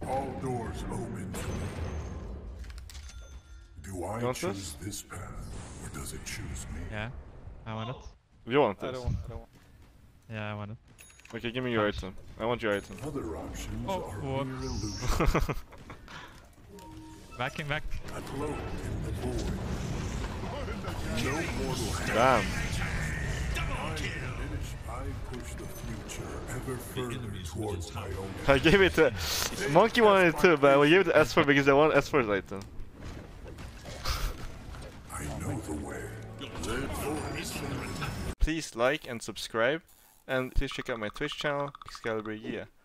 All doors open. Do I choose this path, or does it choose me? Yeah, I want it. You want I this? don't want. Yeah, I want it. Okay, give me your item. I want your item. Other options Oh, are whoops. mere illusion. Vacuum back. A cloak in the void. No mortal hand. Damn. I push the future ever further towards my own. I gave it to... Monkey wanted it too, but I gave it to S4 because I want S4's item. I know the way. Please like and subscribe, and please check out my Twitch channel, Xcalibur. Yeah.